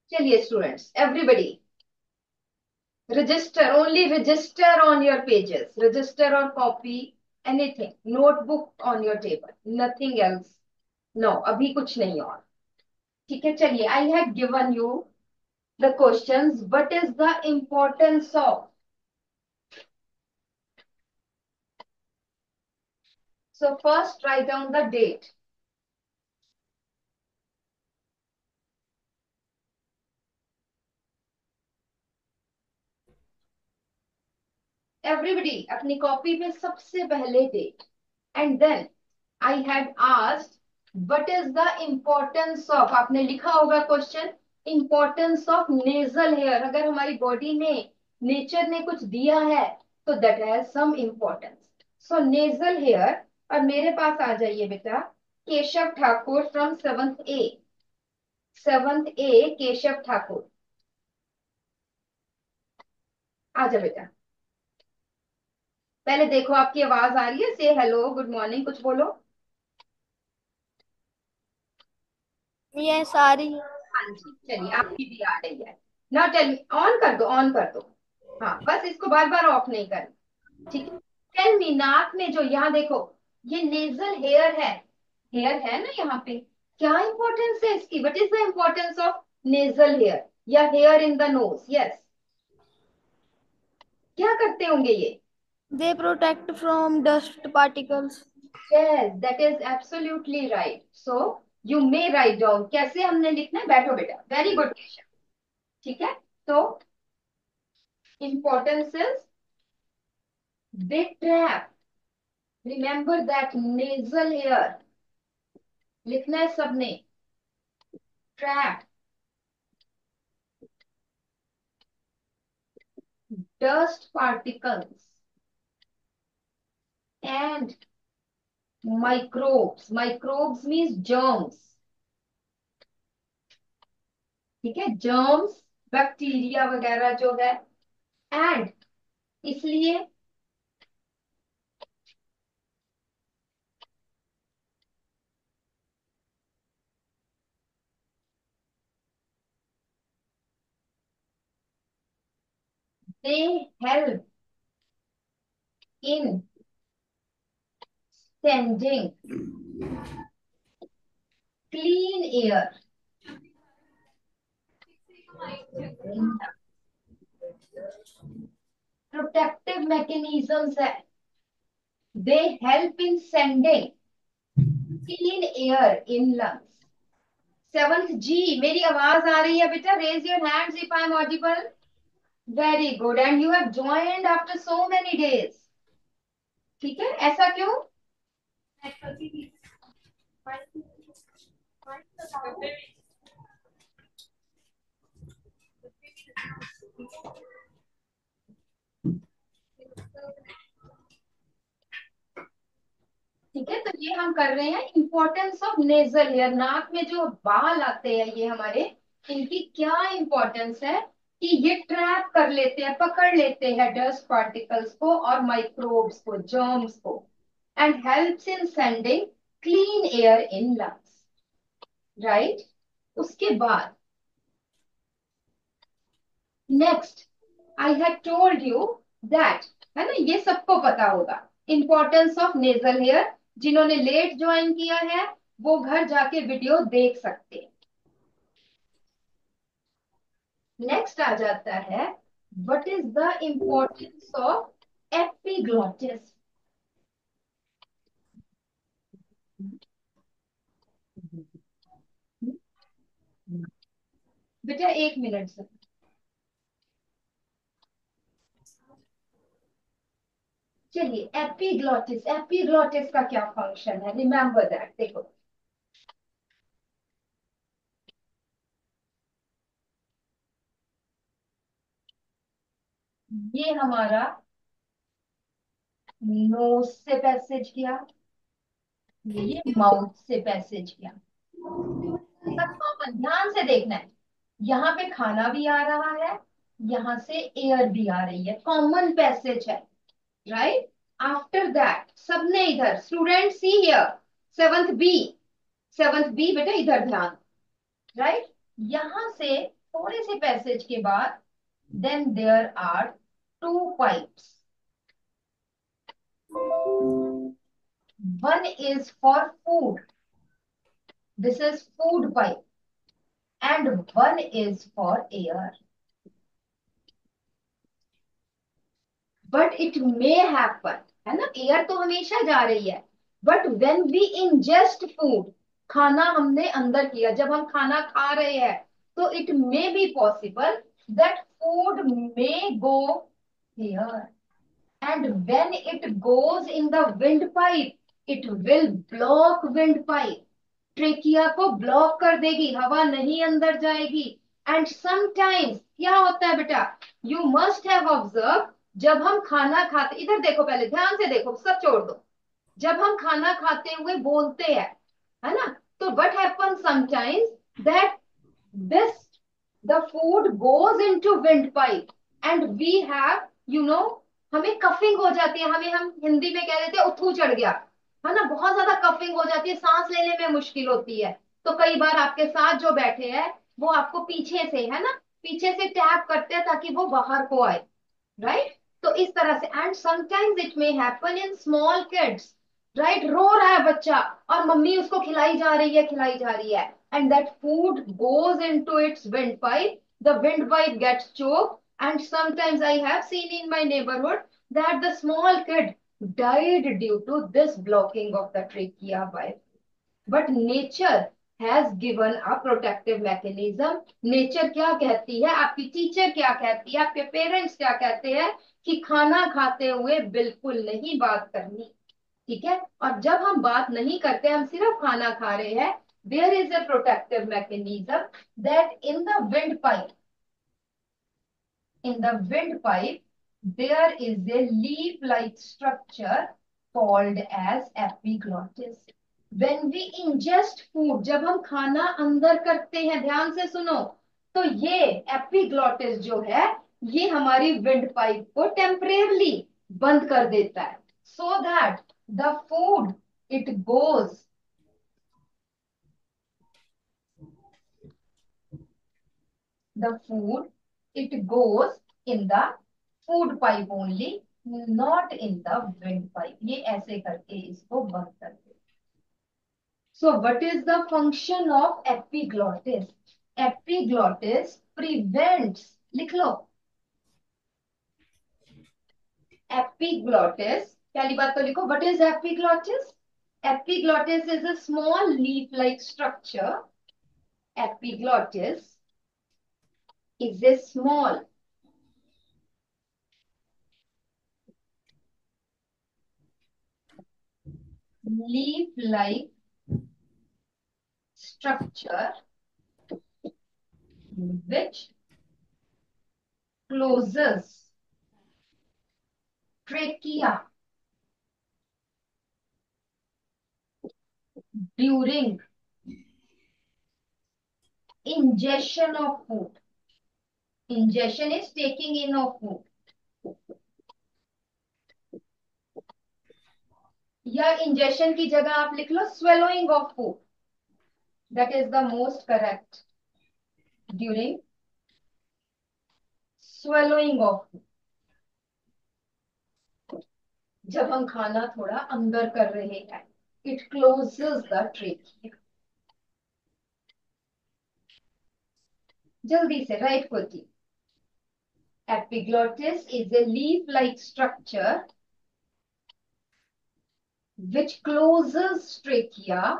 चलिए students, everybody register, only register on your pages, register or copy anything, notebook on your table, nothing else. No, अभी कुछ नहीं और। ठीक है, चलिए, I had given you the questions. What is the importance of? So first write down the date. Everybody अपनी copy पे सबसे पहले date, and then I had asked what is the importance of, आपने लिखा होगा question, importance of nasal hair. अगर हमारी body में नेचर ने कुछ दिया है तो that has some importance. So nasal hair, और मेरे पास आ जाइए बेटा, Keshav Thakur from seventh A, seventh A Keshav Thakur, आ जा बेटा। पहले देखो आपकी आवाज आ रही है, से हेलो गुड मॉर्निंग कुछ बोलो। ये सारी। हाँ जी, चलिए आपकी भी आ रही है। ना टेल मी, ऑन कर दो, ऑन कर दो। हाँ, बस इसको बार बार ऑफ नहीं करना। ठीक है। टेल मी, नाक में जो यहाँ देखो, ये नेजल हेयर है, हेयर है ना यहाँ पे, क्या इंपॉर्टेंस है इसकी? What is the importance of nasal hair या hair in the nose? Yes, क्या करते होंगे ये? They protect from dust particles. Yes, that is absolutely right. So you may write down, कैसे हमने लिखना है, बैठो बेटा, वेरी गुड क्वेश्चन। ठीक है, तो importance is they trap, remember that nasal hair, लिखना है सबने, trap dust particles and microbes, microbes means germs. ठीक है, जर्म्स, बैक्टीरिया वगैरह जो है, एंड इसलिए they help in sending clean air, protective mechanisms है, they help in sending clean air in lungs. Seventh जी, मेरी आवाज आ रही है बेटा? Raise your hands if I am audible. Very good, and you have joined after so many days. ठीक है, ऐसा क्यों? ठीक है, तो ये हम कर रहे हैं इंपॉर्टेंस ऑफ नेजल हेयर, नाक में जो बाल आते हैं ये हमारे, इनकी क्या इंपॉर्टेंस है कि ये ट्रैप कर लेते हैं, पकड़ लेते हैं डस्ट पार्टिकल्स को और माइक्रोब्स को, जर्म्स को, and helps in sending clean air in lungs, right. उसके बाद next, I had told you that, है ना, ये सबको पता होगा इंपॉर्टेंस ऑफ नेजल हेयर। जिन्होंने लेट ज्वाइन किया है वो घर जाके वीडियो देख सकते हैं। नेक्स्ट आ जाता है, what is the importance of epiglottis? बेटा एक मिनट से, चलिए, एपिग्लॉटिस, एपिग्लॉटिस का क्या फंक्शन है, रिमेंबर दैट। देखो, ये हमारा नोज से पैसेज किया, ये माउथ से पैसेज किया। सब कॉमन, ध्यान से देखना है, यहाँ पे खाना भी आ रहा है, यहाँ से एयर भी आ रही है, कॉमन पैसेज है, राइट। आफ्टर दैट सबने इधर, student see here, seventh B, seventh B बेटा इधर ध्यान, राइट। यहां से थोड़े से पैसेज के बाद then there are two pipes. One is for food. This is food pipe. And one is for air. But it may happen. है ना, एयर तो हमेशा जा रही है. But when we ingest food, खाना हमने अंदर किया, जब हम खाना खा रहे हैं, तो it may be possible that food may go here. And when it goes in the windpipe, it will block windpipe. Trachea को ब्लॉक कर देगी, हवा नहीं अंदर जाएगी. एंड समटाइम्स क्या होता है बेटा, यू मस्ट हैव ऑब्जर्व, जब हम खाना खाते, इधर देखो, पहले ध्यान से देखो, सब छोड़ दो. जब हम खाना खाते हुए बोलते हैं, है ना, तो what happens sometimes that this the food goes into windpipe and we have, you know, हमें कफिंग हो जाती है, हमें, हम हिंदी में कह देते हैं उठू चढ़ गया, है ना, बहुत ज्यादा कफिंग हो जाती है, सांस लेने में मुश्किल होती है. तो कई बार आपके साथ जो बैठे हैं वो आपको पीछे से, है ना, पीछे से टैप करते हैं ताकि वो बाहर को आए. राइट. तो इस तरह से. And sometimes it may happen in small kids. Right, रो रहा है बच्चा और मम्मी उसको खिलाई जा रही है, खिलाई जा रही है, and that food goes into its windpipe. The windpipe gets choked, and sometimes I have seen in my neighborhood that the small kid died due to this blocking of the trachea by. But nature has given a protective mechanism. Nature क्या कहती है, आपकी teacher क्या कहती है, आपके parents क्या कहते हैं, कि खाना खाते हुए बिल्कुल नहीं बात करनी. ठीक है, और जब हम बात नहीं करते, हम सिर्फ खाना खा रहे हैं, there is a protective mechanism that in the windpipe there is a leaf like structure called as epiglottis. When we ingest food, जब हम खाना अंदर करते हैं, ध्यान से सुनो, तो ये एपिग्लॉटिस जो है, ये हमारी विंड पाइप को टेम्परेरली बंद कर देता है, so that the food it goes, the food it goes in the food pipe only, not in the wind pipe. ये ऐसे करके इसको बंद कर दे. So what is the function of epiglottis? Epiglottis prevents, लिख लो, epiglottis, पहली बात तो लिखो, what is epiglottis? Epiglottis is a small leaf-like structure. Epiglottis is a small leaf-like structure which closes trachea during ingestion of food. Ingestion is taking in of food. या ingestion की जगह आप लिख लो swallowing of food. That is the most correct. During swallowing of food. जब हम खाना थोड़ा अंदर कर रहे हैं, it closes the trachea. जल्दी से राइट कोटी. Epiglottis is a leaf-like structure which closes trachea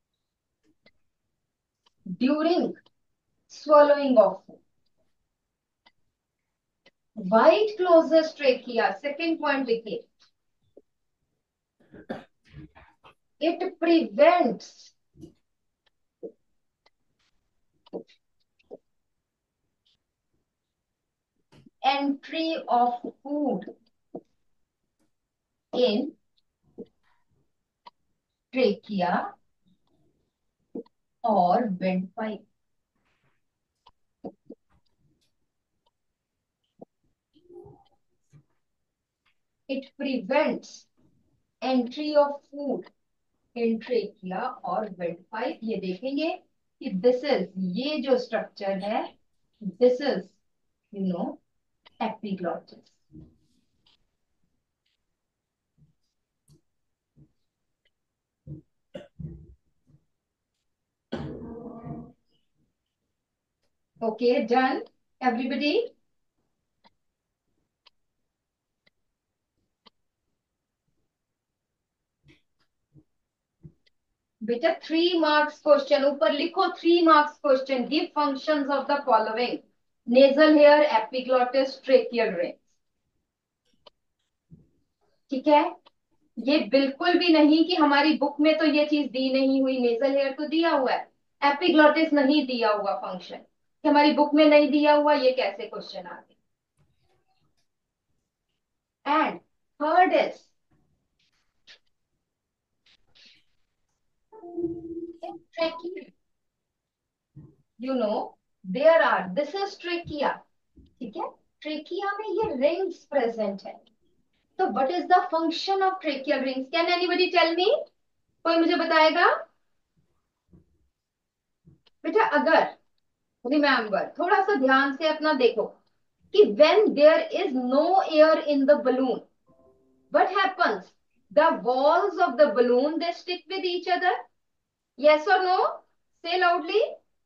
during swallowing of food. Why it closes trachea? Second point लिखिए. It prevents entry of food in trachea or windpipe. It prevents entry of food in trachea or windpipe. ये देखेंगे कि this is, ये जो structure है, This is, epiglottis. Okay, done. Everybody? बेटा 3 marks question ऊपर लिखो 3 marks question give functions of the following nasal hair epiglottis tracheal rings ठीक है ये बिल्कुल भी नहीं कि हमारी बुक में तो ये चीज दी नहीं हुई नेजल हेयर तो दिया हुआ है एपिग्लॉटिस नहीं दिया हुआ फंक्शन कि हमारी बुक में नहीं दिया हुआ ये कैसे क्वेश्चन आ गए and third is trachea you know there are this is trachea ठीक है ट्रेकिया में ये रिंग्स प्रेजेंट है तो what is the function of tracheal rings can anybody tell me कोई मुझे बताएगा बेटा अगर रिमेम्बर थोड़ा सा ध्यान से अपना देखो कि when there is no air in the balloon what happens the walls of the balloon they stick with each other yes or no say loudly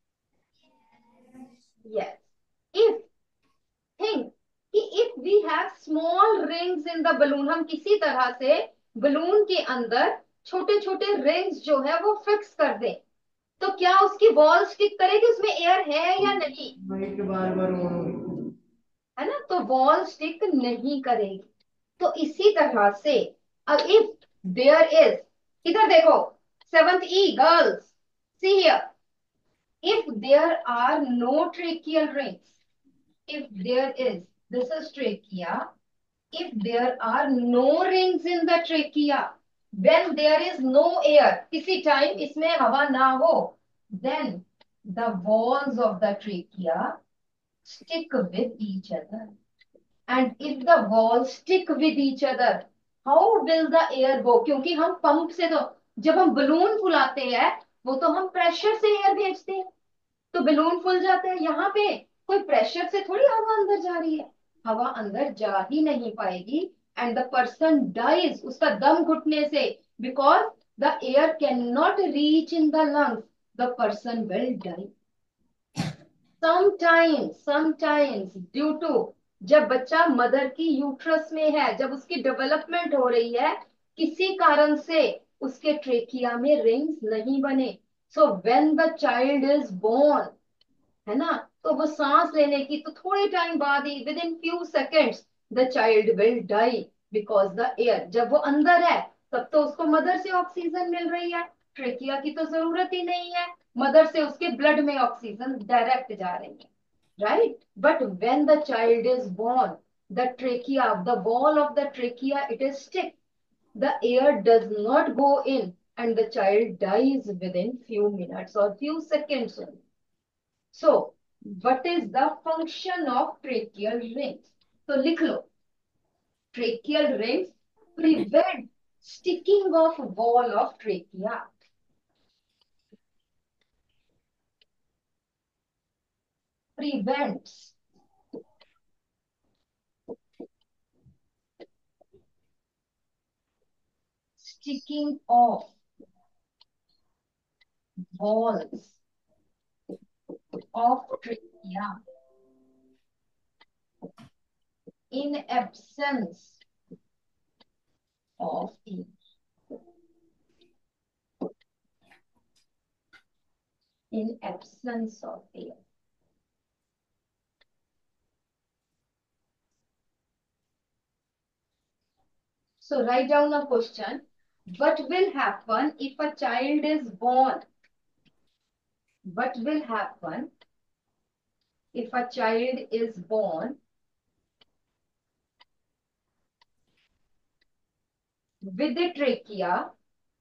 yes if think कि if we have small rings in the balloon हम किसी तरह से balloon के अंदर छोटे छोटे rings जो है वो फिक्स कर दें तो क्या उसकी वॉल स्टिक करेगी उसमें एयर है या नहीं माइक बार बार ऑन हो रही है ना तो वॉल स्टिक नहीं करेगी तो इसी तरह से इफ देयर इज इधर देखो 7th E girls see here if there are no tracheal rings if there is this is trachea if there are no rings in the trachea when there is no air किसी time इसमें हवा ना हो then the walls of the trachea stick with each other and if the walls stick with each other how will the air go क्योंकि हम pump से तो जब हम बलून फुलाते हैं वो तो हम प्रेशर से एयर भेजते हैं तो बलून फूल जाता है यहाँ पे कोई प्रेशर से थोड़ी हवा अंदर जा रही है हवा अंदर जा ही नहीं पाएगी एंड द पर्सन डाइज उसका दम घुटने से because the air can not reach in the lungs the person will die sometimes due to जब बच्चा मदर की यूट्रस में है जब उसकी डेवलपमेंट हो रही है किसी कारण से उसके ट्रेकिया में रिंग्स नहीं बने so when the child is born है ना तो वो सांस लेने की तो थोड़े टाइम बाद ही within few seconds the child will die because the air जब वो अंदर है तब तो उसको मदर से ऑक्सीजन मिल रही है ट्रेकिया की तो जरूरत ही नहीं है मदर से उसके ब्लड में ऑक्सीजन डायरेक्ट जा रही है right but when the child is born the trachea the wall of the trachea it is stick the air does not go in and the child dies within few minutes or few seconds only. So, what is the function of tracheal rings? तो लिख लो tracheal rings prevent sticking of wall of trachea. Prevents sticking of walls of trachea in absence of air. In absence of air. So write down a question. What will happen if a child is born? What will happen if a child is born with a trachea?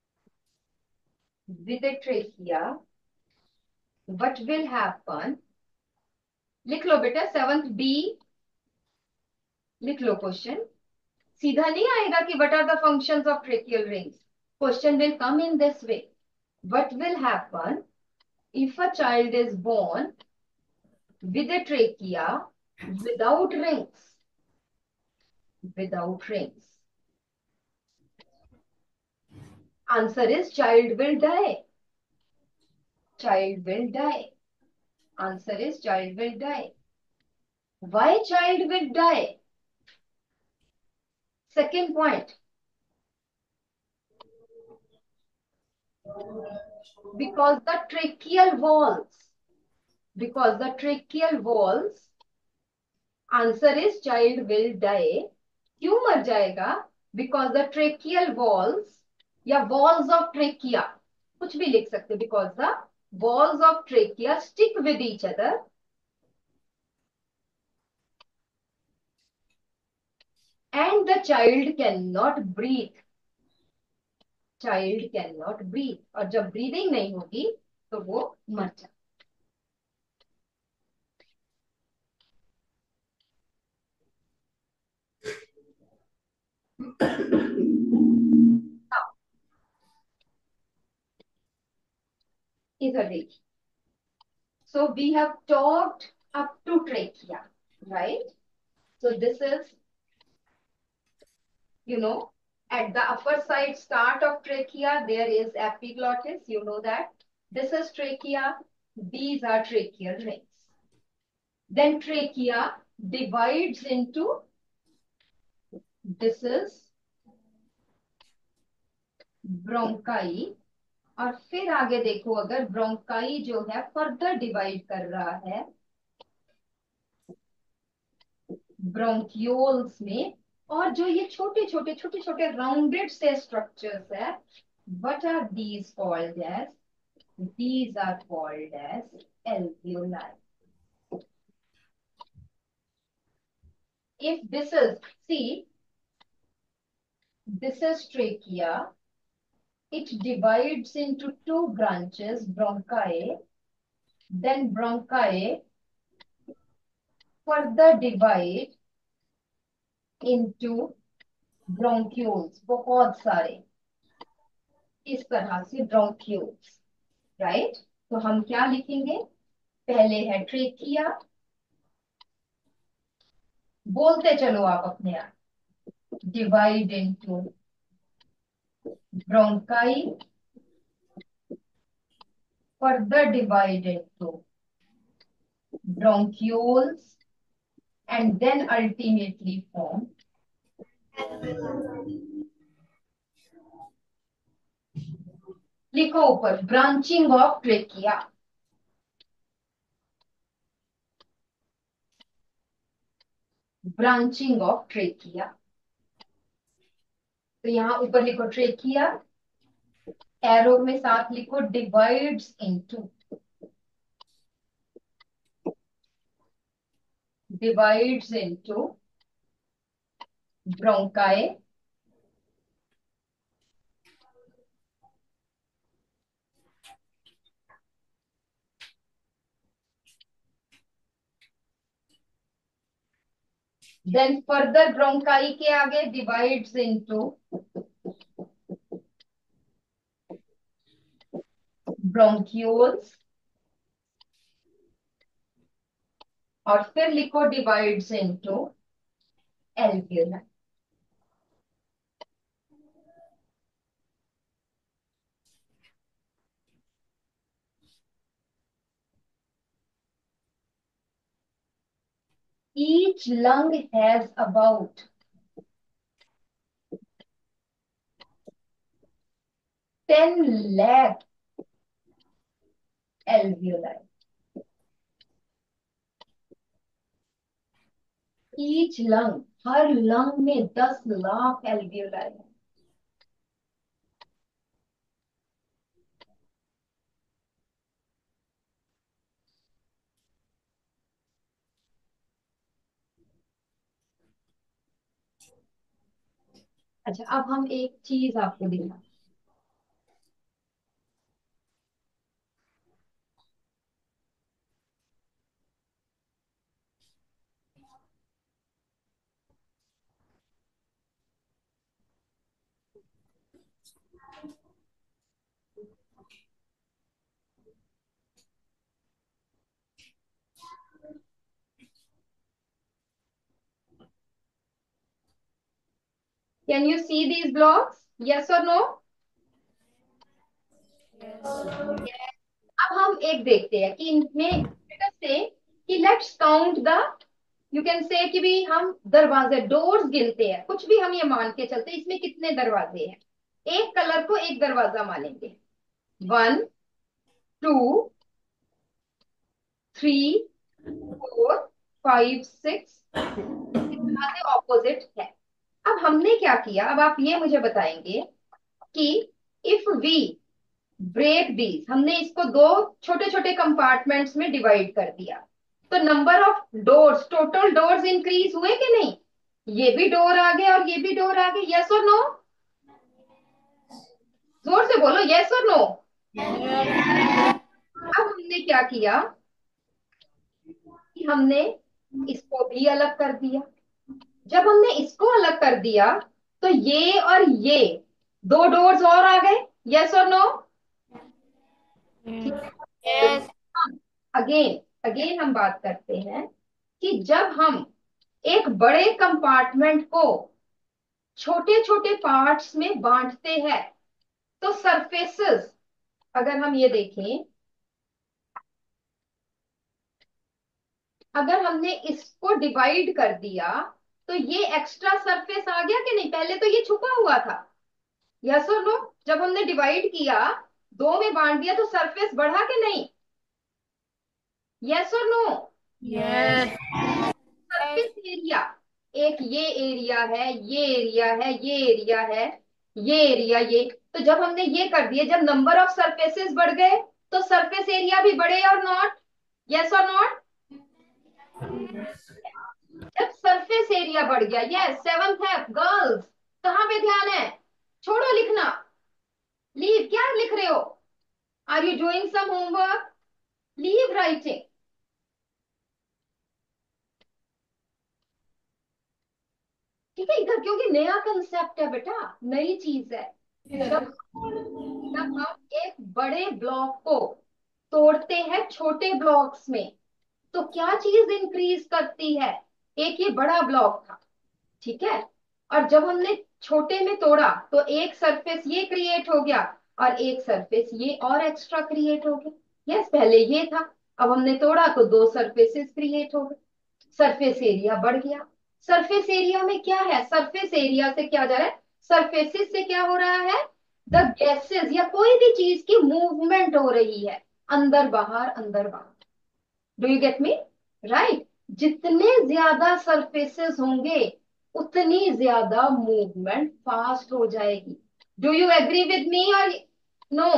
With a trachea, what will happen? लिख लो बेटा 7th B लिख लो question सीधा नहीं आएगा कि what are the functions of tracheal rings. Question will come in this way. What will happen if a child is born with a trachea, without rings. Without rings. Answer is child will die. Child will die. Answer is child will die. Why child will die? Second point. Because the tracheal walls. Because the tracheal walls. Answer is child will die. क्यों मर जाएगा? Because the tracheal walls या walls of trachea कुछ भी लिख सकते. Because the walls of trachea stick with each other and the child cannot breathe. Child cannot breathe. और जब breathing नहीं होगी तो वो मर जाएगा. इधर देखिए. So we have talked up to trachea, right? So this is, at the upper side start of trachea, there is epiglottis. You know that. This is trachea. These are tracheal rings. Then trachea divides into, this is bronchi. और फिर आगे देखो, अगर bronchi जो है further divide कर रहा है ब्रोंक्यूल्स में, और जो ये छोटे छोटे राउंडेड से स्ट्रक्चर्स है, what are these called as? These are called as alveoli. If this is, see, this is trachea, it divides into two branches, bronchi, then bronchi further divide into bronchioles, बहुत सारे इस तरह से bronchioles, right? तो हम क्या लिखेंगे? पहले है ट्रेकिया. बोलते चलो आप अपने आप. Divide into bronchi, further divide into bronchioles, and then ultimately form. लिखो ऊपर, branching off trachea. Branching off trachea. तो यहां ऊपर लिखो ट्रेकिया, एरो में साथ लिखो divides into. Divides into bronchi, then further bronchi के आगे divides into bronchioles, और फिर लिखो divides into alveoli. Each lung has about 10 lakh alveoli. Each lung, हर लंग में 10 लाख alveoli है. अच्छा, अब हम एक चीज आपको दिखा. Can you see these blocks? Yes or no? अब हम एक देखते हैं कि इनमें let us say कि let's count the, you can say कि भी हम दरवाजे डोर्स गिनते हैं, कुछ भी हम ये मान के चलते हैं इसमें कितने दरवाजे हैं। एक कलर को एक दरवाजा मानेंगे। 1 2 3 4 5 6, इस तरह से ऑपोजिट है। अब हमने क्या किया, अब आप ये मुझे बताएंगे कि इफ वी ब्रेक दीज, हमने इसको दो छोटे छोटे कंपार्टमेंट्स में डिवाइड कर दिया, तो number of doors, total doors increase हुए कि नहीं? ये भी डोर आ गए और ये भी डोर आ गए। Yes or no? जोर से बोलो, यस और नो? अब हमने क्या किया कि हमने इसको भी अलग कर दिया। जब हमने इसको अलग कर दिया तो ये और ये दो डोर्स और आ गए। Yes or no? Yes. Again again हम बात करते हैं कि जब हम एक बड़े कंपार्टमेंट को छोटे छोटे पार्ट्स में बांटते हैं तो सरफेसेस, अगर हम ये देखें, अगर हमने इसको डिवाइड कर दिया तो ये एक्स्ट्रा सरफेस आ गया कि नहीं? पहले तो ये छुपा हुआ था। Yes or no? जब हमने डिवाइड किया, दो में बांट दिया, तो सरफेस बढ़ा कि नहीं? Yes or no? Yes. Surface area, एक ये एरिया है, ये एरिया है, ये एरिया है, ये एरिया, ये, तो जब हमने ये कर दिया, जब नंबर ऑफ सरफेसेस बढ़ गए तो सरफेस एरिया भी बढ़े or not? Yes or not? जब सरफेस एरिया बढ़ गया, यस, सेवंथ है गर्ल्स, कहाँ पे ध्यान है? छोड़ो लिखना, लीव, क्या लिख रहे हो? Are you doing some homework? Leave writing. ठीक है इधर, क्योंकि नया कंसेप्ट है बेटा, नई चीज है। जब जब हम एक बड़े ब्लॉक को तोड़ते हैं छोटे ब्लॉक्स में तो क्या चीज इंक्रीज करती है? एक ये बड़ा ब्लॉक था, ठीक है, और जब हमने छोटे में तोड़ा तो एक सरफेस ये क्रिएट हो गया और एक सरफेस ये और एक्स्ट्रा क्रिएट हो गया। यस, पहले ये था, अब हमने तोड़ा तो दो सरफेसेस क्रिएट हो गए, सरफेस एरिया बढ़ गया। सरफेस एरिया में क्या है, सरफेस एरिया से क्या जा रहा है, सरफेसेस से क्या हो रहा है, द गैसेस या कोई भी चीज की मूवमेंट हो रही है, अंदर बाहर अंदर बाहर। Do you get me? Right. जितने ज्यादा सरफेसेस होंगे उतनी ज्यादा मूवमेंट फास्ट हो जाएगी। Do you agree with me or no?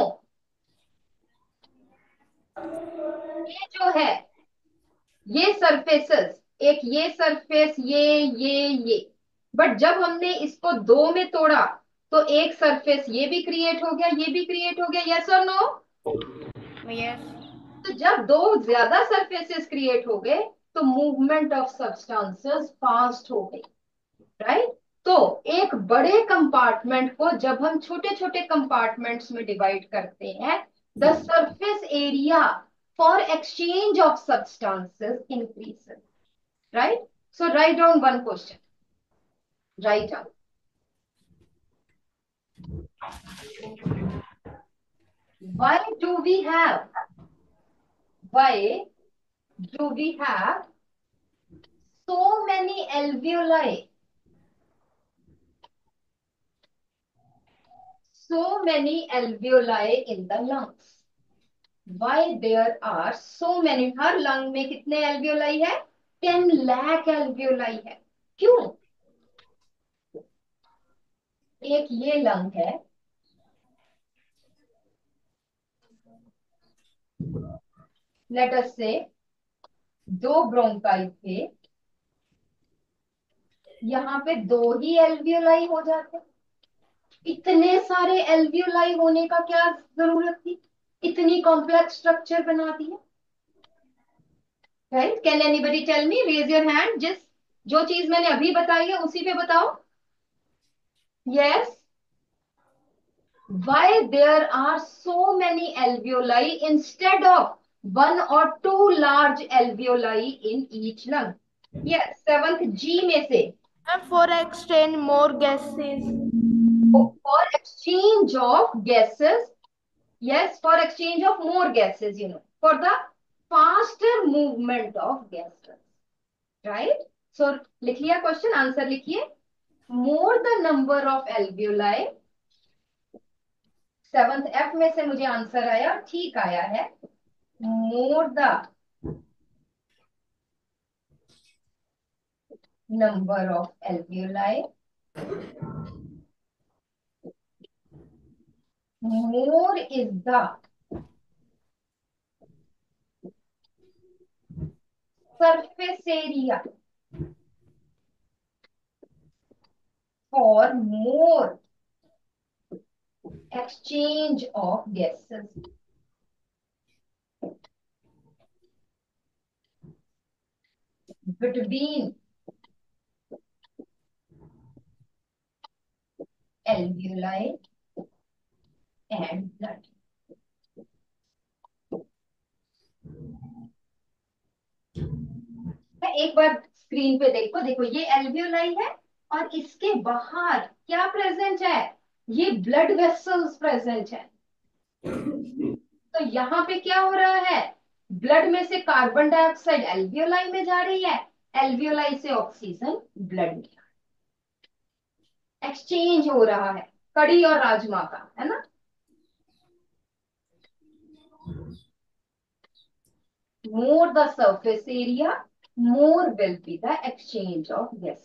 ये जो है, ये सरफेसेस, एक ये सरफेस, ये, बट जब हमने इसको दो में तोड़ा तो एक सरफेस ये भी क्रिएट हो गया, ये भी क्रिएट हो गया। Yes or no? Yes. तो जब दो ज्यादा सरफेसेस क्रिएट हो गए तो मूवमेंट ऑफ सब्सटेंसेस फास्ट हो गई, राइट? तो एक बड़े कंपार्टमेंट को जब हम छोटे छोटे कंपार्टमेंट्स में डिवाइड करते हैं, the surface area for exchange of substances increases, right? So write down one question. Write down. Why do we have? Why do we have so many alveoli? So many alveoli in the lungs. Why there are so many? हर lung में कितने alveoli है? 10 lakh alveoli है। क्यों? एक ये lung है, let us से दो ब्रोंकाई थे, यहाँ पे दो ही एल्वियोलाई हो जाते। इतने सारे एल्वियोलाई होने का क्या जरूरत थी? इतनी कॉम्प्लेक्स स्ट्रक्चर बना दिया। Right? Can anybody tell me, raise your hand, जिस जो चीज मैंने अभी बताई है उसी पे बताओ। Yes, why there are so many alveoli instead of one or two large alveoli in each lung? Yes, seventh G में से And for exchange more gases. For exchange of gases, yes, for exchange of more gases, for the faster movement of gases, right? So लिख लिया question, answer लिखिए. More the number of alveoli, 7th F में से मुझे answer आया, ठीक आया है. More the number of alveoli, more is the surface area for more exchange of gases between alveoli and blood. एक बार स्क्रीन पे देखो, देखो ये एल्वियोलाई है और इसके बाहर क्या प्रेजेंट है, ये ब्लड वेसल्स प्रेजेंट है. तो यहाँ पे क्या हो रहा है, ब्लड में से कार्बन डाइऑक्साइड एल्वियोलाई में जा रही है, एल्वियोलाई से ऑक्सीजन ब्लड में, एक्सचेंज हो रहा है, कड़ी और राजमा का, है ना. More the surface area, more will be the exchange of gas.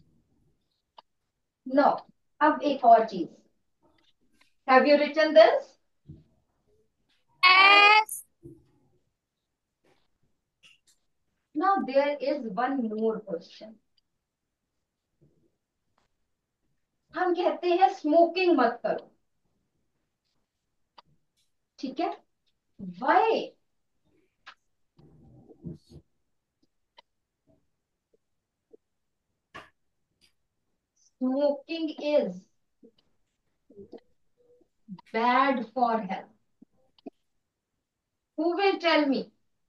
Now, अब एक और चीज, have you written this? Yes. Now there is one more question. हम कहते हैं स्मोकिंग मत करो, ठीक है. Why? Smoking is bad for health. Who will tell me?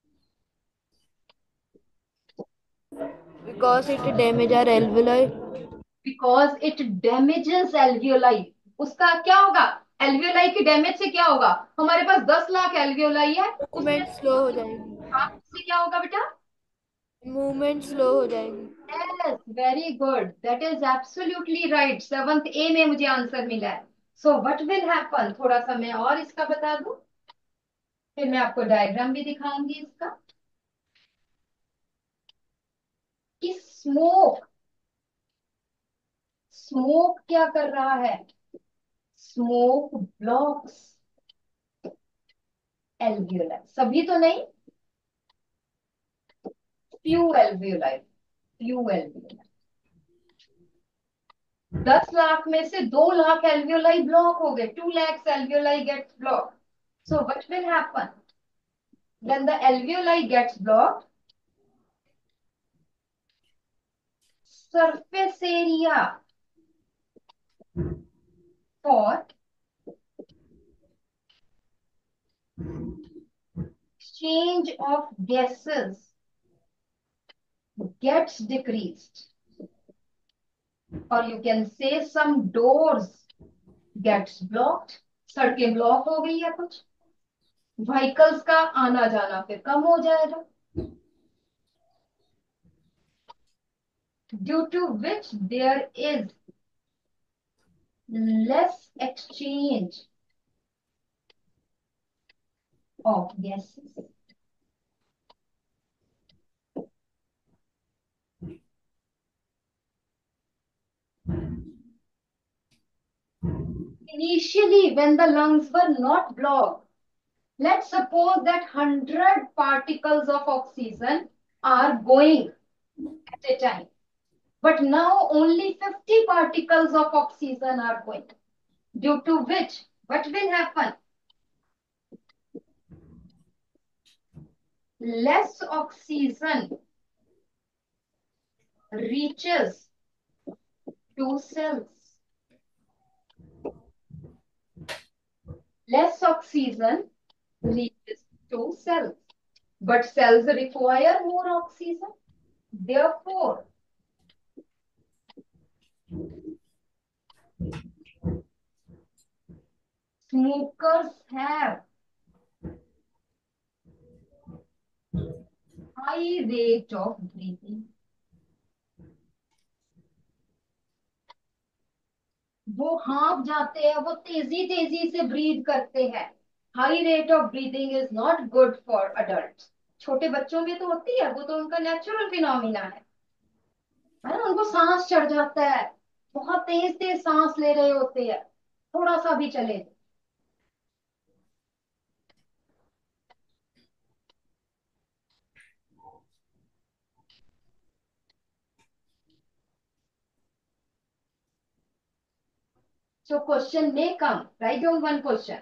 Because it damage our alveoli. Because it damages alveoli. उसका क्या होगा, एल्वियोलाई की डैमेज से क्या होगा, हमारे पास 10 लाख एल्वियोलाई है, उसमें मूवमेंट स्लो हो जाएगी. से क्या होगा बेटा. मूवमेंट स्लो हो जाएगी. Yes, very good. That is absolutely right. 7th A में मुझे आंसर मिला है. So what will happen? थोड़ा सा मैं और इसका बता दूं, फिर मैं आपको डायग्राम भी दिखाऊंगी इसका, कि स्मोक, स्मोक क्या कर रहा है, स्मोक ब्लॉक्स एल्वियोलाई, सभी तो नहीं, few alveoli, few alveoli. 10 lakh में से 2 लाख एल्वियोलाई ब्लॉक हो गए, 2 lakhs alveoli gets block. So what will happen when the alveoli gets blocked? Surface area for exchange of gases gets decreased, or you can say some doors gets blocked. सड़कें block हो गई है कुछ, vehicles का आना जाना फिर कम हो जाएगा, due to which there is less exchange of gases. Initially, when the lungs were not blocked, let's suppose that 100 particles of oxygen are going at a time. But now only 50 particles of oxygen are going. Due to which, what will happen? Less oxygen reaches to cells. Less oxygen reaches to cells. But cells require more oxygen. Therefore, Smokers have high rate of breathing. वो हाँफ जाते हैं, वो तेजी तेजी से breathe करते हैं. High rate of breathing is not good for adult. छोटे बच्चों में तो होती है, वो तो उनका नेचुरल फिनोमिना है ना. उनको सांस चढ़ जाता है, बहुत तेज तेज सांस ले रहे होते हैं, थोड़ा सा भी चले. So question may come. Write down one question.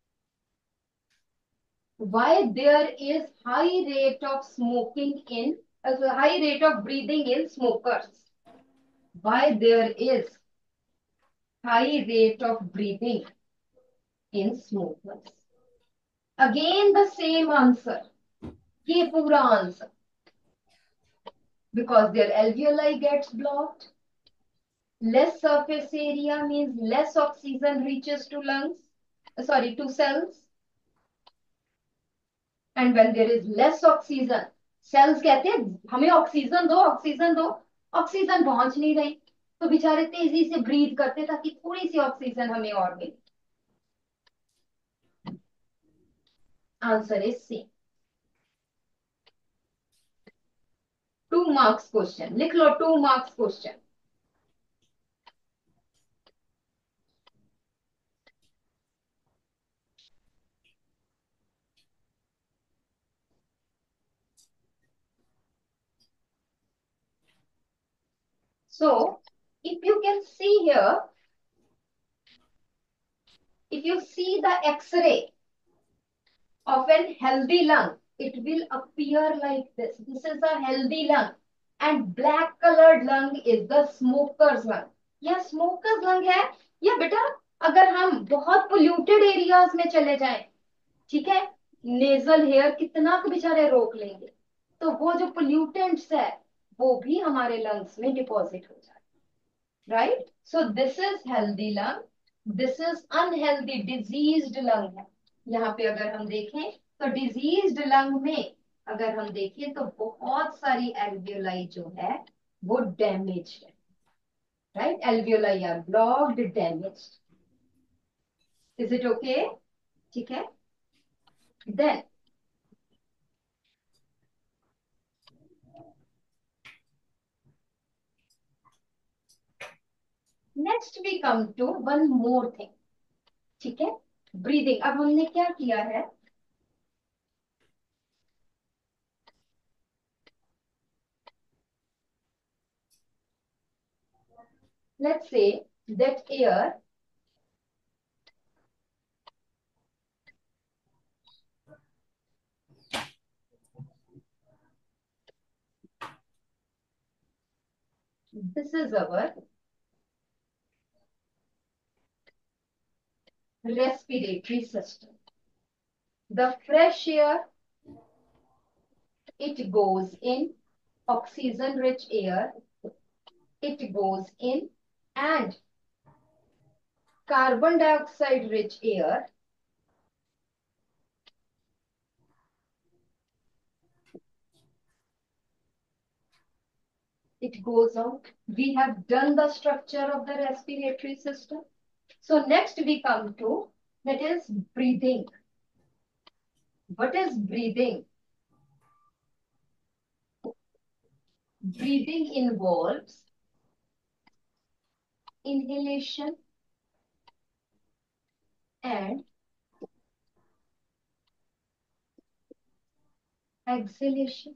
Why there is high rate of smoking in, high rate of breathing in smokers? Why there is high rate of breathing in smokers? Again the same answer. ये पूरा answer. Because their alveoli gets blocked. Less surface area means less oxygen reaches to lungs. Sorry, to cells. And when there is less oxygen, cells कहते हैं हमें oxygen दो, oxygen दो. Oxygen पहुंच नहीं रही, तो बेचारे तेजी से ब्रीथ करते ताकि थोड़ी सी ऑक्सीजन हमें और मिले. Answer is C. 2 marks question लिख लो. 2 marks question. So if you can see here, if you see the X-ray of an healthy lung, it will appear like this. This is a healthy lung, and black colored lung is the smoker's lung. यह smoker's lung है. या बेटा अगर हम बहुत polluted areas में चले जाएं, ठीक है, नेजल हेयर कितना कुछ बेचारे रोक लेंगे, तो वो जो पोल्यूटेंट्स है वो भी हमारे लंग्स में डिपॉजिट हो जाए. Right. So this is healthy lung, this is unhealthy diseased lung है. यहाँ पे अगर हम देखें तो डिजीज्ड लंग में अगर हम देखें तो बहुत सारी एल्वियोलाई जो है वो डैमेज है. Right. Alveoli are blocked, damaged. Is it okay? ठीक है. Then next we come to one more thing. ठीक है. ब्रीदिंग. अब हमने क्या किया है, let's say that air this is our respiratory system. The fresh air, it goes in, oxygen rich air, it goes in, and carbon dioxide rich air, it goes out. We have done the structure of the respiratory system. So next we come to, that is breathing. What is breathing? Breathing involves inhalation and exhalation.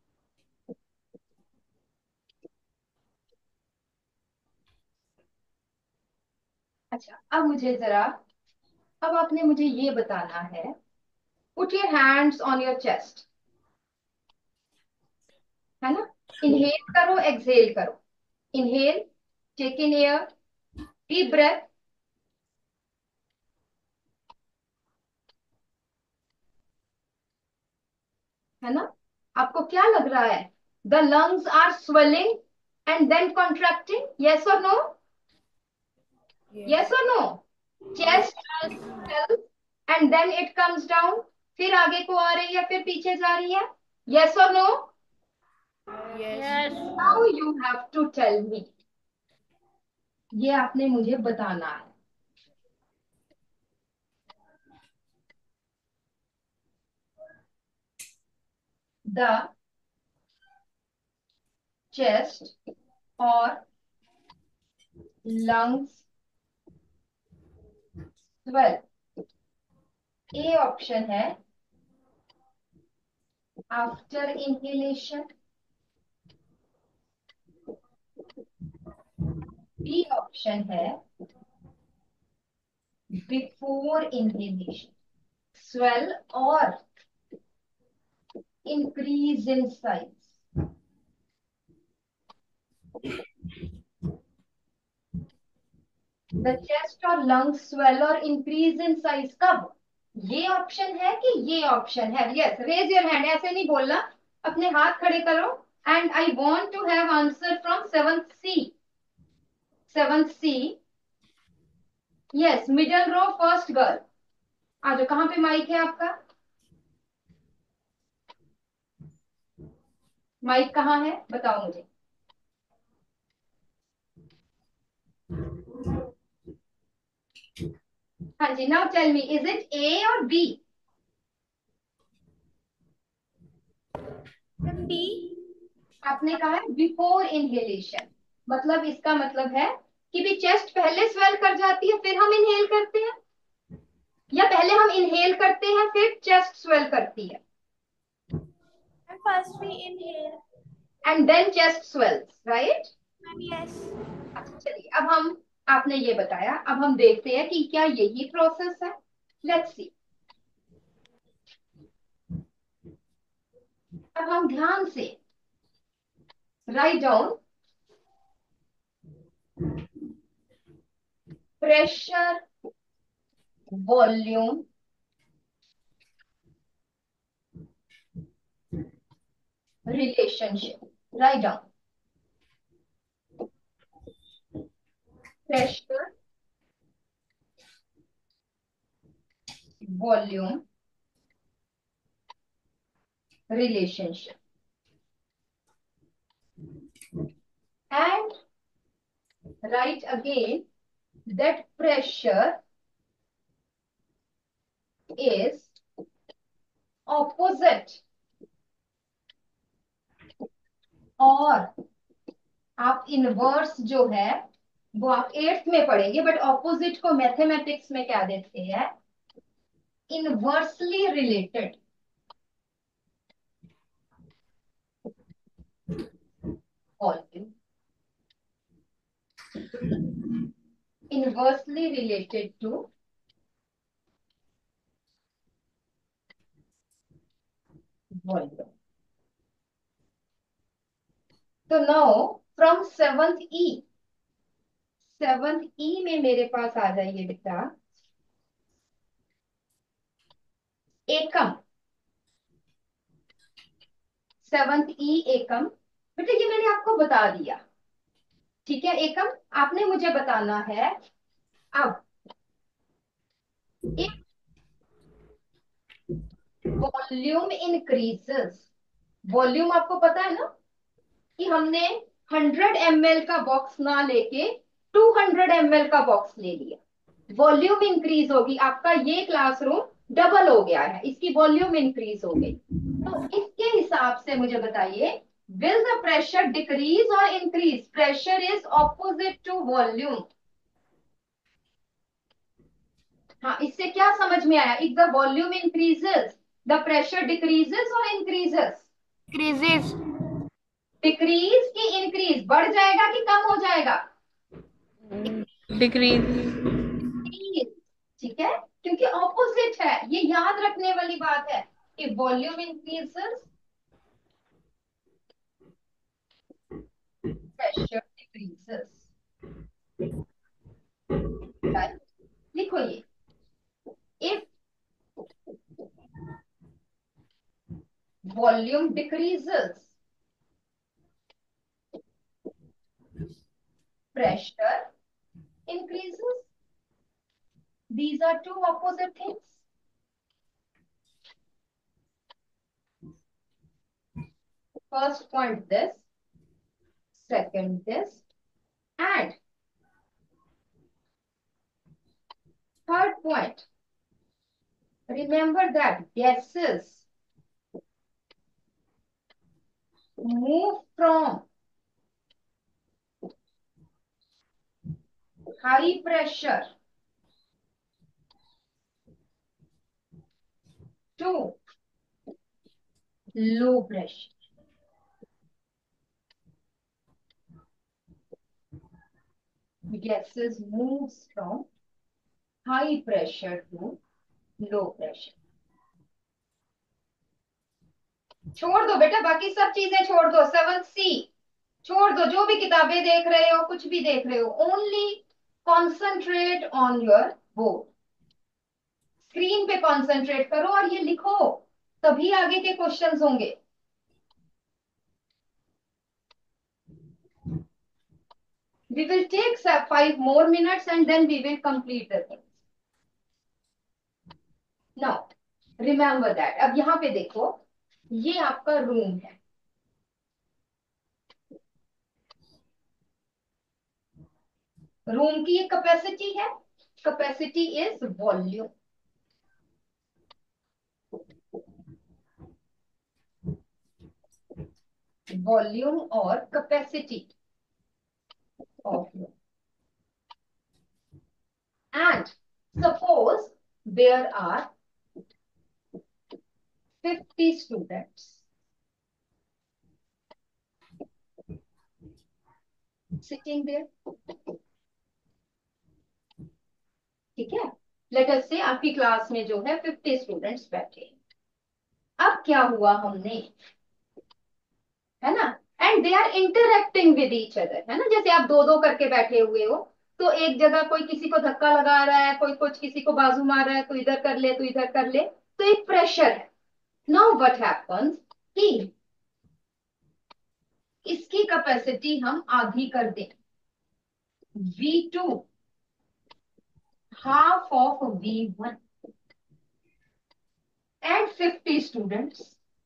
अच्छा, अब मुझे जरा, अब आपने मुझे ये बताना है. Put your hands on your chest. है ना. इनहेल करो, एक्सहेल करो. Inhale, take in air, deep breath. है ना. आपको क्या लग रहा है? The lungs are swelling and then contracting. Yes or no? Yes or no? Chest swells and then it comes down. फिर आगे को आ रही है, फिर पीछे जा रही है. Yes or no? Yes. Now you have to tell me. ये आपने मुझे बताना है. The chest or lungs swell. A option है आफ्टर इनहेलेशन. बी ऑप्शन है before inhalation. Swell or increase in size. The chest or lungs swell or increase in size. कब? ये option है कि ये ऑप्शन है? Yes, raise your hand. ऐसे नहीं बोलना, अपने हाथ खड़े करो. And I want to have answer from seventh C. Seventh C. Yes, middle row first girl. आ जाओ. कहाँ पे माइक है आपका? माइक कहाँ है, बताओ मुझे. हाँ जी. Now tell me, is it A or B? B. आपने कहा है बिफोर इनहेलेशन. मतलब इसका मतलब है कि भी चेस्ट पहले स्वेल कर जाती है फिर हम इनहेल करते हैं, या पहले हम इनहेल करते हैं फिर चेस्ट स्वेल करती है. And first we inhale. And then chest swells, right? Yes. अच्छा चलिए, अब हम, आपने ये बताया, अब हम देखते हैं कि क्या यही प्रोसेस है. Let's see. अब हम ध्यान से write down pressure, volume, relationship. Write down pressure, volume, relationship, and write again that pressure is opposite. और आप इनवर्स जो है वो आप एट्थ में पढ़ेंगे, बट ऑपोजिट को मैथमेटिक्स में क्या देते हैं? Inversely related. Volume inversely related to volume. तो now from seventh E, seventh E में मेरे पास आ जाइए बेटा एकम. सेवंथ ई एकम. बेटा ये मैंने आपको बता दिया, ठीक है. एकम आपने मुझे बताना है. अब एक वॉल्यूम इंक्रीजेस. वॉल्यूम आपको पता है ना कि हमने 100 ml का बॉक्स ना लेके 200 ml का बॉक्स ले लिया. वॉल्यूम इंक्रीज होगी. आपका ये क्लासरूम डबल हो गया है, इसकी वॉल्यूम इंक्रीज हो गई. तो इसके हिसाब से मुझे बताइए, will the pressure decrease or increase? Pressure is opposite to volume. हाँ, इससे क्या समझ में आया? If the volume increases the pressure decreases or increases? Increases. Decrease की इंक्रीज? बढ़ जाएगा कि कम हो जाएगा? Decrease. Increase, ठीक है, क्योंकि ऑपोजिट है. ये याद रखने वाली बात है कि वॉल्यूम इंक्रीजेस, प्रेशर डिक्रीजेस. लिखो ये. If volume decreases, pressure increases. These are two opposite things. First point this, second this, and third point, remember that gases move from high pressure to low pressure. Gases moves from high pressure to low pressure. छोड़ दो बेटा, बाकी सब चीजें छोड़ दो, 7C छोड़ दो, जो भी किताबें देख रहे हो, कुछ भी देख रहे हो, only concentrate on your board, screen पे कॉन्सेंट्रेट करो और ये लिखो, तभी आगे के क्वेश्चंस होंगे. We will take 5 more minutes and then we will complete the things. Now, remember that. अब यहाँ पे देखो, ये आपका रूम है. रूम की ये कैपेसिटी है. Capacity is volume. वॉल्यूम और capacity of room. And suppose there are 50 students sitting there. ठीक है, लेट अस से आपकी क्लास में जो है 50 स्टूडेंट्स बैठे. अब क्या हुआ, हमने, है ना, and they are interacting with each other, है ना, जैसे आप दो दो करके बैठे हुए हो, तो एक जगह कोई किसी को धक्का लगा रहा है, कोई कुछ किसी को बाजू मार रहा है, तो इधर कर ले, तो इधर कर ले, तो एक प्रेशर है. नाउ व्हाट हैपेंस कि इसकी कैपेसिटी हम आधी कर दें, V2 half of V1 and 50 students.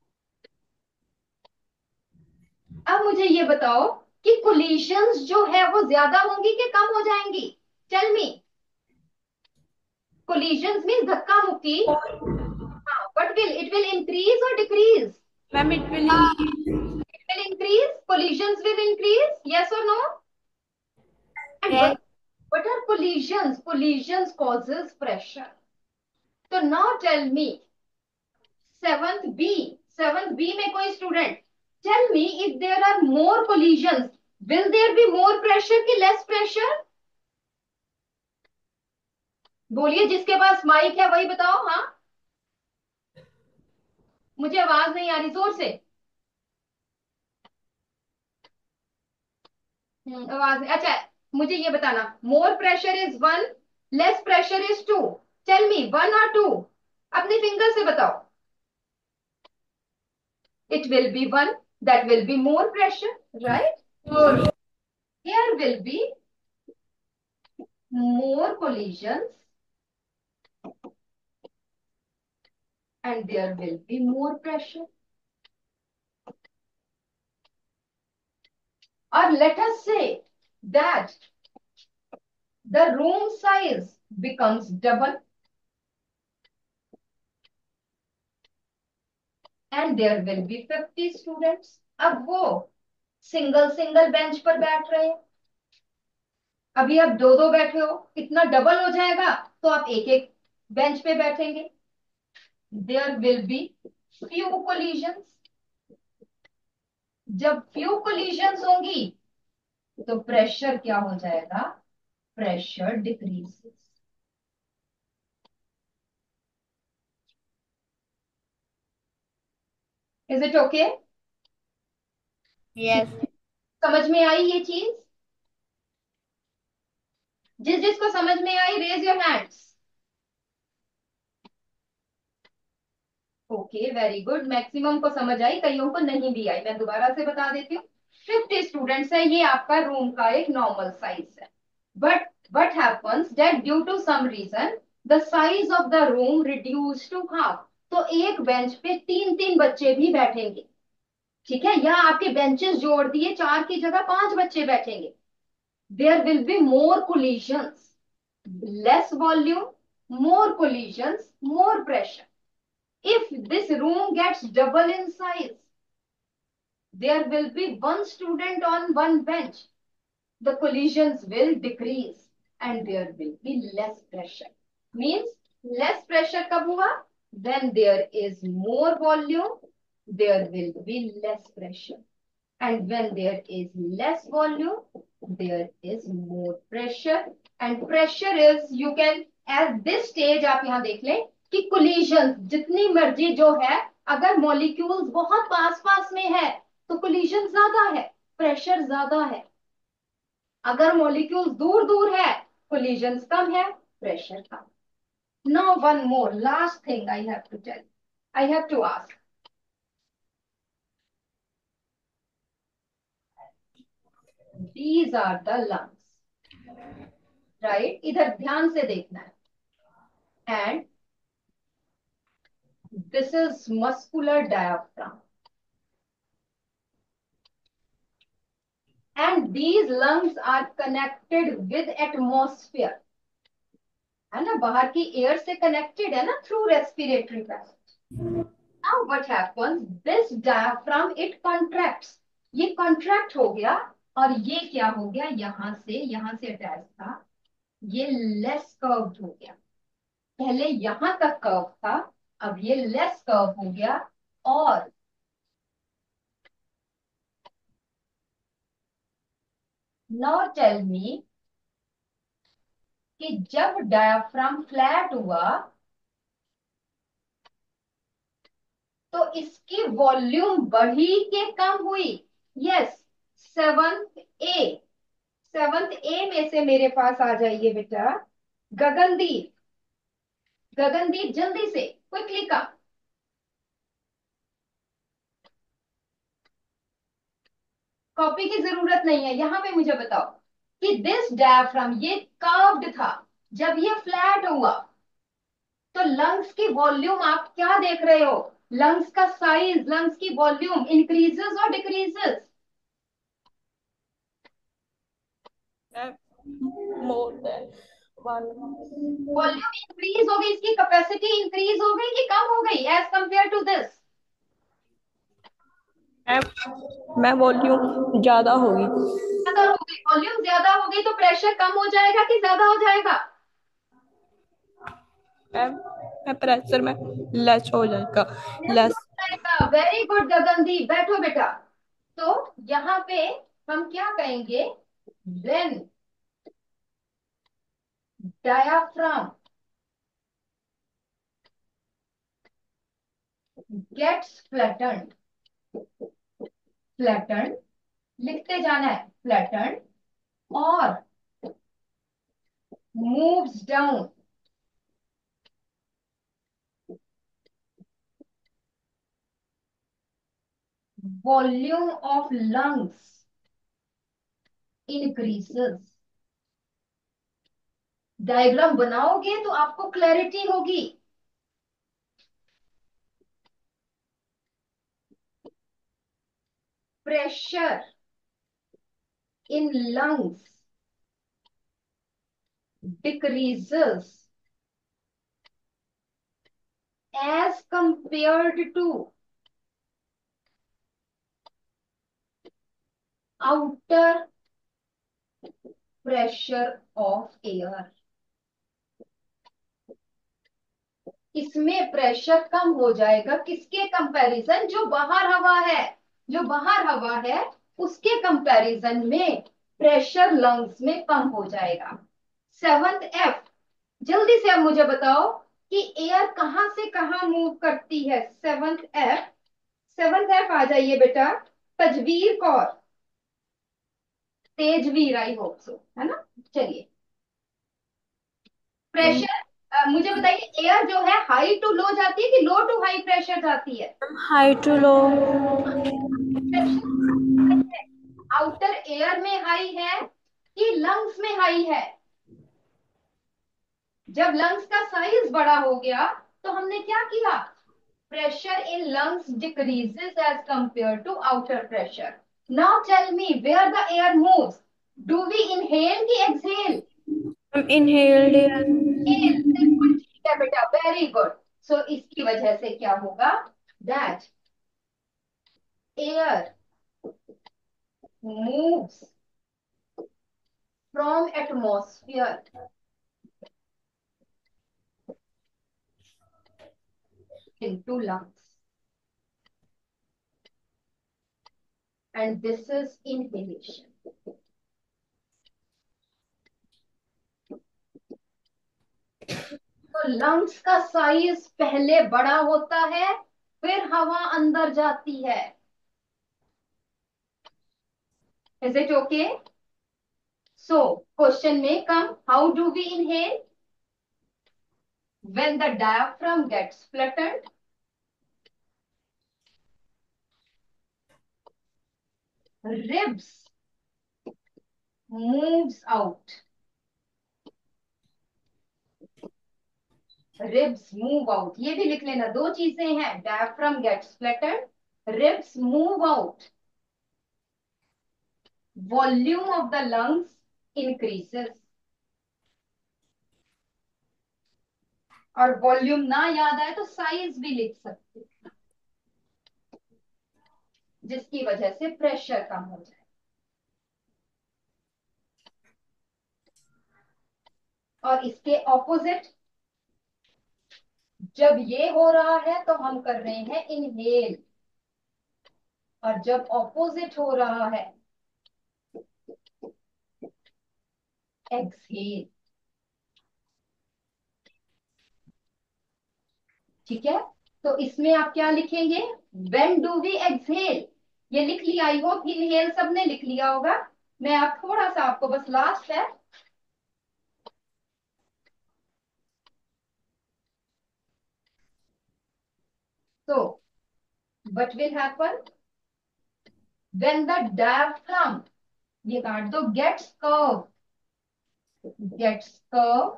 अब मुझे ये बताओ कि कोलिशंस जो है वो ज्यादा होंगी कि कम हो जाएंगी? Tell me. कोलिशंस मीन धक्का मुक्की. हाँ, but it will increase or decrease? Ma'am, it will increase. It will increase. Collisions will increase. Yes or no? And Yes. what are collisions? Collisions causes pressure. So now tell me, seventh B में कोई student, tell me if there are more collisions, will there be more pressure कि less pressure? बोलिए, जिसके पास mic है वही बताओ. हाँ, मुझे आवाज नहीं आ रही, जोर से. आवाज नहीं. अच्छा, मुझे ये बताना, more pressure is 1, less pressure is 2. Tell me 1 और 2. अपने फिंगर से बताओ. It will be 1, that will be more pressure, right? Sure. Here will be more collisions and there will be more pressure. Or let us say that the room size becomes double and there will be 50 students. अब वो single single bench पर बैठ रहे हैं. अभी आप दो दो बैठे हो, कितना डबल हो जाएगा, तो आप एक एक बेंच पे बैठेंगे. There will be few collisions. जब फ्यू कोलिशंस होंगी तो प्रेशर क्या हो जाएगा? Pressure decreases. Is it okay? Yes. समझ में आई ये चीज? जिस जिसको समझ में आई raise your hands. Okay, very good. Maximum को समझ आई, कईयों को नहीं भी आई. मैं दोबारा से बता देती हूँ. 50 स्टूडेंट्स है, ये आपका रूम का एक नॉर्मल साइज है. But what happens that due to some reason the size of the room reduced to half. तो एक बेंच पे तीन तीन बच्चे भी बैठेंगे, ठीक है, या आपके बेंचेस जोड़ दिए, चार की जगह पांच बच्चे बैठेंगे. There will be more collisions, less volume, more collisions, more pressure. If this room gets double in size, there will be one student on one bench. The collisions will decrease and there will be less pressure. Means less pressure कब हुआ? When there is more volume, there will be less pressure. And when there is less volume, there is more pressure. And pressure is, you can, at this stage आप यहाँ देख लें कि collisions जितनी मर्जी जो है, अगर molecules बहुत पास पास में है तो collision ज्यादा है, pressure ज्यादा है. अगर molecules दूर दूर है, collisions कम है, pressure come. Now one more last thing I have to tell, I have to ask. These are the lungs, right? इधर ध्यान से देखना है. And this is muscular diaphragm. And these lungs are connected with atmosphere. है ना, बाहर की air से कनेक्टेड है ना, through respiratory passage. Now what happens? This diaphragm it contracts. ये contract हो गया और ये क्या हो गया, यहां से अटैच था, ये लेस कर्व्ड हो गया. पहले यहां तक कर्व था, अब ये लेस कर्व हो गया. और नाउ टेल मी कि जब डायाफ्राम फ्लैट हुआ तो इसकी वॉल्यूम बढ़ी कि कम हुई? Yes. Seventh A, seventh A में से मेरे पास आ जाइए बेटा गगनदीप. गगनदीप जल्दी से क्विकली का. कॉपी की जरूरत नहीं है, यहां पे मुझे बताओ कि दिस डायाफ्राम ये कर्व्ड था, जब ये फ्लैट हुआ तो लंग्स की वॉल्यूम आप क्या देख रहे हो? लंग्स का साइज, लंग्स की volume increases or decreases? More than one. Volume increase हो गई, इसकी कैपेसिटी इंक्रीज हो गई कि कम हो गई एज कंपेयर टू दिस? मैं वॉल्यूम ज्यादा होगी. ज्यादा हो गई. वॉल्यूम ज्यादा हो गई तो प्रेशर कम हो जाएगा कि ज्यादा हो जाएगा? मैं प्रेशर में लेस हो जाएगा. Less less. हो जाएगा. वेरी गुड गगनदीप, बैठो बेटा. तो यहाँ पे हम क्या कहेंगे? When diaphragm gets flattened, flattened लिखते जाना है, फ्लैटन्ड, और moves down, volume of lungs increases. Diagram बनाओगे तो आपको क्लैरिटी होगी. Pressure in lungs decreases as compared to outer pressure of air. इसमें प्रेशर कम हो जाएगा किसके कंपैरिजन? जो बाहर हवा है, जो बाहर हवा है उसके कंपैरिजन में प्रेशर लंग्स में कम हो जाएगा. सेवंथ एफ, जल्दी से अब मुझे बताओ कि एयर कहां से कहां मूव करती है? सेवंथ एफ, सेवंथ एफ आ जाइए बेटा. Tajveer Kaur, Tejveer, I hope so, है ना. चलिए, प्रेशर मुझे बताइए, एयर जो है हाई टू लो जाती है कि लो टू हाई प्रेशर जाती है? High to low. Outer air में हाई है कि लंग्स में हाई है? जब लंग्स का साइज बड़ा हो गया तो हमने क्या किया, pressure in lungs decreases as compared to outer pressure. Now tell me where the air moves. Do we inhale ki exhale? Inhaled air. Inhale. बिल्कुल ठीक है बेटा, वेरी गुड. सो इसकी वजह से क्या होगा, that air moves from atmosphere into lungs, and this is inhalation. तो लंग्स का साइज पहले बड़ा होता है, फिर हवा अंदर जाती है. Is it okay? So question में come, how do we inhale? When the diaphragm gets flattened, ribs moves out. Ribs move out. ये भी लिख लेना, दो चीजें हैं, diaphragm gets flattened, ribs move out. Volume of the lungs increases. और volume ना याद आए तो साइज भी लिख सकते, जिसकी वजह से प्रेशर कम हो जाए. और इसके ऑपोजिट, जब ये हो रहा है तो हम कर रहे हैं इनहेल, और जब ऑपोजिट हो रहा है एक्सहेल. ठीक है, तो इसमें आप क्या लिखेंगे, व्हेन डू वी एक्सहेल. ये लिख लिया, आई होप इनहेल सबने लिख लिया होगा. मैं आप थोड़ा सा आपको बस लास्ट है, तो what will happen when the diaphragm, ये काट दो, गेट्स कर्व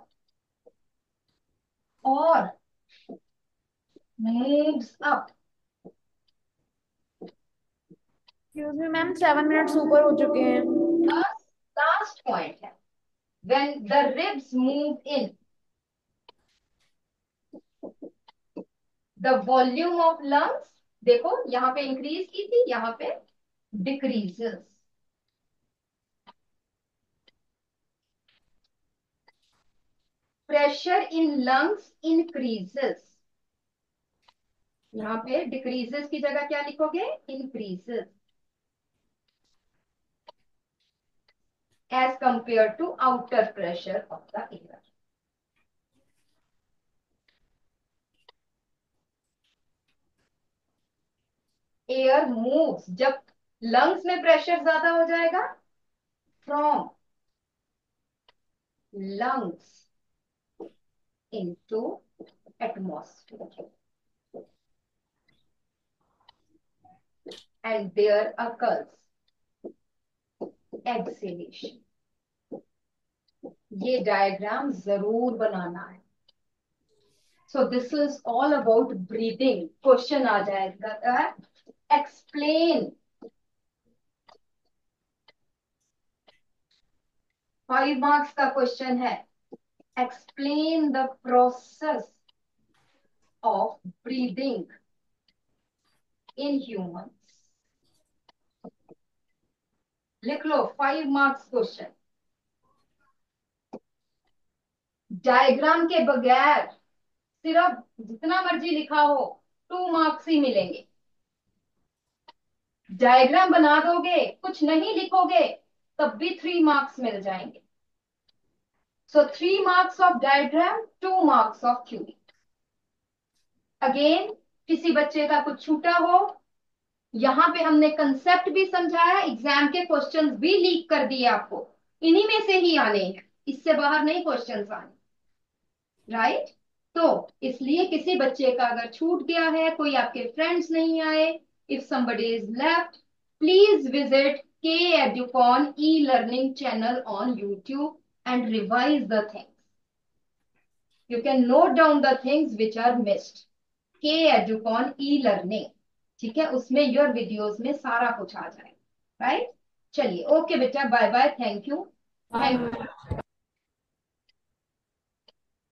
और moves up. Excuse me ma'am, 7 minutes ऊपर हो चुके हैं. लास्ट पॉइंट है, when the ribs move in, the volume of lungs, देखो यहां पे इंक्रीज की थी, यहां पे decreases. Pressure in lungs increases. यहां पे डिक्रीजेस की जगह क्या लिखोगे, increases, as compare to outer pressure of the air. Air moves, जब लंग्स में प्रेशर ज्यादा हो जाएगा, from lungs into atmosphere, and there occurs exhalation. ये डायग्राम जरूर बनाना है. So this is all about breathing. Question आ जाएगा, एक्सप्लेन, 5 मार्क्स का क्वेश्चन है, explain the process of breathing in humans. लिख लो, 5 मार्क्स क्वेश्चन. डायग्राम के बगैर सिर्फ जितना मर्जी लिखा हो 2 मार्क्स ही मिलेंगे. डायग्राम बना दोगे, कुछ नहीं लिखोगे, तब भी 3 मार्क्स मिल जाएंगे. So 3 marks of diagram, 2 marks of cubic. Again, किसी बच्चे का कुछ छूटा हो, यहां पे हमने कंसेप्ट भी समझाया, एग्जाम के क्वेश्चंस भी लीक कर दिए आपको, इन्हीं में से ही आने हैं, इससे बाहर नहीं क्वेश्चंस आने. राइट? तो इसलिए किसी बच्चे का अगर छूट गया है, कोई आपके फ्रेंड्स नहीं आए, if somebody is left, please visit K Educon e-learning channel on YouTube and revise the things. You can note down the things which are missed. के एजुकॉन ई लर्निंग, ठीक है, उसमें योर वीडियोस में सारा कुछ आ जाएगा, राइट। चलिए, ओके बेटा, bye bye, thank you. Thank Bye.